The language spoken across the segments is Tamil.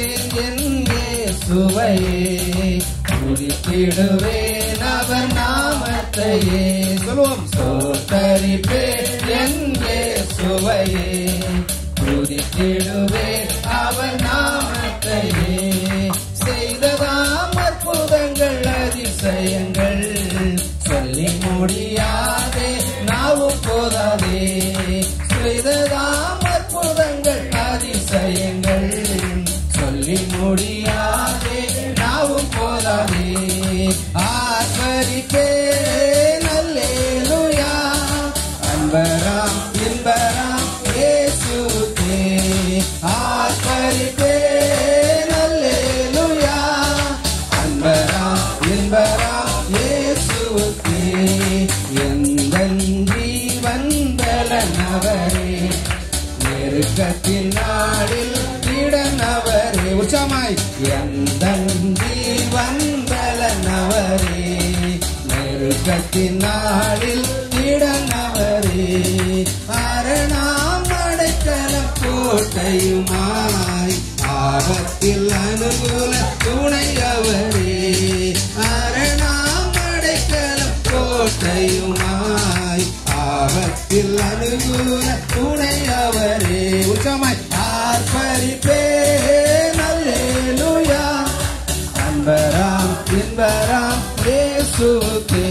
என் இயேசுவையே, துதித்திடுவேன் அவர் நாமத்தையே. சொல்லுவோம். ஸ்தோத்தரிப்பேன் என் இயேசுவையே, துதித்திடுவேன் அவர் நாமத்தையே. செய்ததாம் அற்புதங்கள் அதிசயங்கள் சொல்லி முடியாதே, நாவும் போதாதே. செய்ததாம் அற்புதங்கள் அதிசயங்கள் சொல்லி முடியாதே, நாவும் போதாதே. ஆர்ப்பரிப்பேன் அல்லேலூயா, அன்பராம் இன்பராம் இயேசுவே. ஆர்ப்பரிப்பேன் அல்லேலூயா, அன்பராம் இன்பராம் இயேசுவே. எந்தன் ஜீவன் பலனவரே, நெருக்கத்தின் நாளில் திடனவரே. உற்சாகமாய். எந்தன் ஜீவன் பலனவரே, நெருக்கத்தின் நாளில் திடனவரே. அரணாம் அடைக்கலம் கோட்டையுமாய், ஆபத்தில் அனுகூல துணையவரே. அரணாம் அடைக்கலம் கோட்டையுமாய், ஆபத்தில் அனுகூல துணையவரே. உச்சமாய். ஆர்ப்பரிப்பேன் அல்லேலூயா, அன்பராம் இன்பராம் இயேசுவே.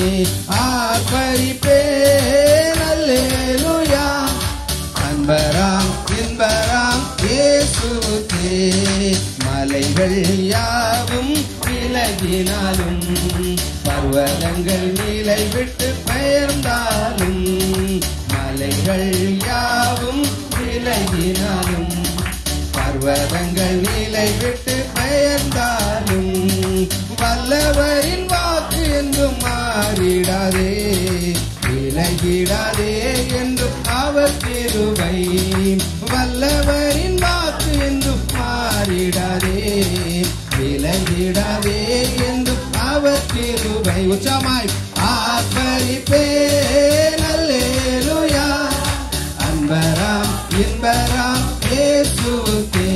ஆர்ப்பரிப்பேன் அல்லேலூயா, அன்பராம் இன்பராம் இயேசுவே. மலைகள் யாவும் விலகினாலும், பர்வதங்கள் நிலை விட்டு பெயர்ந்தாலும், மலைகள் யாவும் விலகினாலும், பர்வதங்கள் நிலை விட்டு பெயர்ந்தாலும், வல்லவரின் வாக்கு என்றும் மாறிடாதே, விலகிடாதே என்றும் அவர் கிருபை. வல்லவரின் வாக்கு என்றும் மாறிடாதே, விலகிடாதே என்றும் அவர் கிருபை. உச்சமாய். ஆர்ப்பரிப்பேன் அல்லேலூயா, அன்பராம் இன்பராம் இயேசுவே.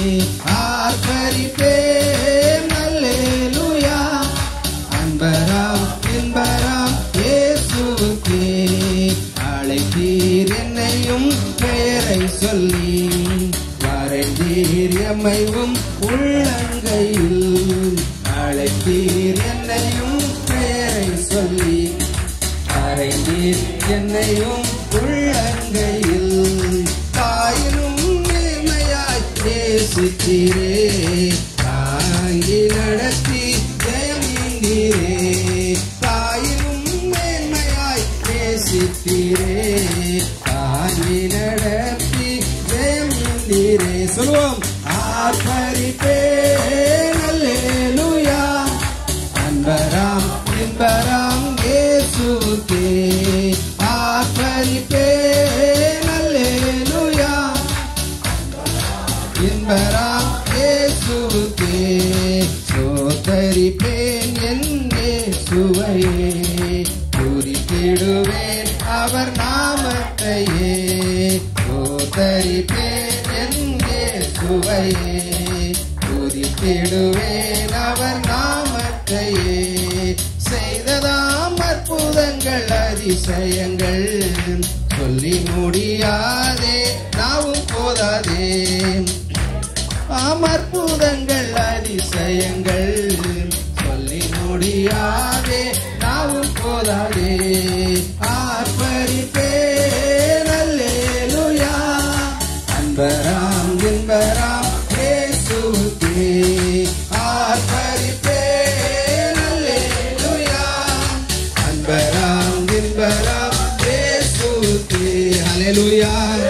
ஆர்ப்பரிப்பேன் அல்லேலூயா, அன்பராம் இன்பராம் இயேசுவே. அழைத்தீர் என்னையும் பெயரை சொல்லி, வரைந்தீர் எம்மையும் உள்ளங்கையில். அழைத்தீர் என்னையும் பெயரை சொல்லி, வரைந்தீர் என்னையும் உள்ளங்கையில். தாயினும் நேர்மையாய் நேசித்தீரே, தாங்கி நடத்தி ஜெயமீந்தீரே. தாயினும் மேன்மையாய் நேசித்தீரே, தாங்கி நடத்தி ஜெயமீந்தீரே. சொல்லுவோம். ஆர்ப்பரிப்பேன் அல்லேலூயா, அன்பராம் இன்பராம் இயேசுவே. ஆர்ப்பரிப்பேன் அல்லேலூயா, இன்பராம் இயேசுவே. ஸ்தோத்தரிப்பேன் என் இயேசுவையே, துதித்திடுவேன் அவர் நாமத்தையே. ஸ்தோத்தரிப்பேன் என் இயேசுவையே, துதித்திடுவேன் அவர் நாமத்தையே. செய்ததாம் அற்புதங்கள் அதிசயங்கள் சொல்லி முடியாதே, நாவும் போதாதே. அற்புதங்கள் அதிசயங்கள் சொல்லி முடியாதே, நாவும் போதாதே. ஆர்ப்பரிப்பேன் அல்லேலூயா, அன்பராம் இன்பராம் இயேசுவே. ஆர்ப்பரிப்பேன் அல்லேலூயா, அன்பராம் இன்பராம் இயேசுவே. ஹல்லேலூயா.